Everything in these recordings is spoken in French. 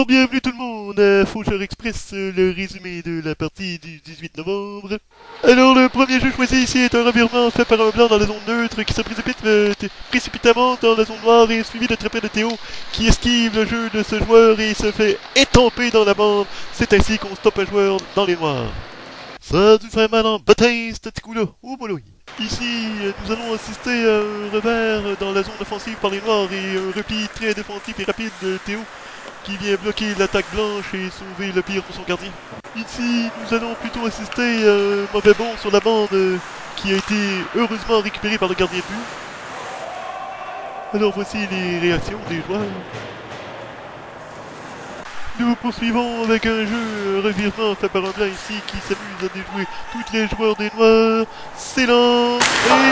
Alors bienvenue tout le monde à Faucheur Express, le résumé de la partie du 18 novembre. Alors le premier jeu choisi ici est un revirement fait par un blanc dans la zone neutre qui se précipite précipitamment dans la zone noire et suivi de trépas de Théo qui esquive le jeu de ce joueur et se fait étamper dans la bande. C'est ainsi qu'on stoppe un joueur dans les noirs. Ça a dû faire mal en bataille ce petit coup-là, oh boulot. Ici, nous allons assister à un revers dans la zone offensive par les noirs et un repli très défensif et rapide de Théo qui vient bloquer l'attaque blanche et sauver le pire pour son gardien. Ici, nous allons plutôt assister à un mauvais bond sur la bande qui a été heureusement récupéré par le gardien de but. Alors voici les réactions des joueurs. Nous poursuivons avec un jeu revirement fait par un blanc ici qui s'amuse à déjouer tous les joueurs des noirs. S'élance et...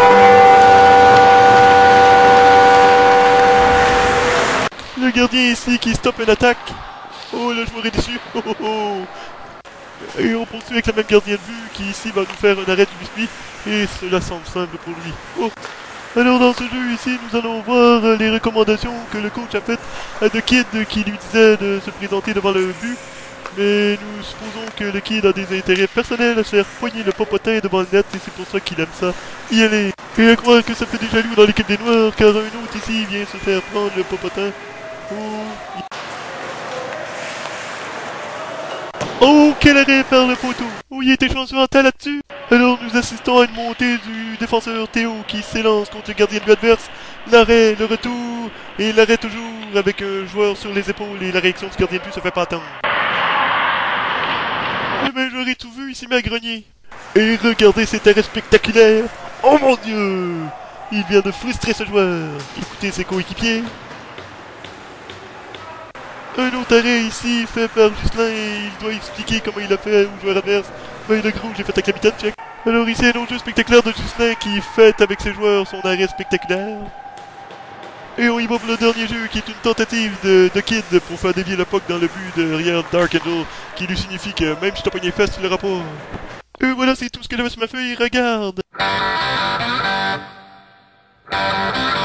Le gardien ici qui stoppe une attaque. Oh, le joueur est déçu. Oh, oh, oh. Et on poursuit avec le même gardien de but qui ici va nous faire un arrêt du biscuit. Et cela semble simple pour lui. Oh. Alors dans ce jeu ici, nous allons voir les recommandations que le coach a faites à The Kid qui lui disait de se présenter devant le but. Mais nous supposons que le Kid a des intérêts personnels à se faire poigner le popotin devant le net et c'est pour ça qu'il aime ça. Y aller. Et à croire que ça fait des jaloux dans l'équipe des Noirs car un autre ici vient se faire prendre le popotin. Oh, quel arrêt par le poteau! Oh, il était chanceux en tas là-dessus! Alors nous assistons à une montée du défenseur Théo qui s'élance contre le gardien de but adverse. L'arrêt, le retour, et l'arrêt toujours avec un joueur sur les épaules et la réaction du gardien de but se fait pas attendre. Eh ben j'aurais tout vu ici ma grenier. Et regardez cet arrêt spectaculaire! Oh mon Dieu! Il vient de frustrer ce joueur. Écoutez ses coéquipiers. Un autre arrêt ici fait par Ghislain et il doit expliquer comment il a fait au joueur adverse. Ben le gros, j'ai fait un capitaine, check. Alors ici un autre jeu spectaculaire de Ghislain qui fête avec ses joueurs son arrêt spectaculaire. Et on y va pour le dernier jeu qui est une tentative de Kid pour faire dévier le puck dans le but de Ryan Dark Angel qui lui signifie que même si t'as pogné les fesses, tu l'auras pas. Et voilà, c'est tout ce que j'avais sur ma feuille, regarde.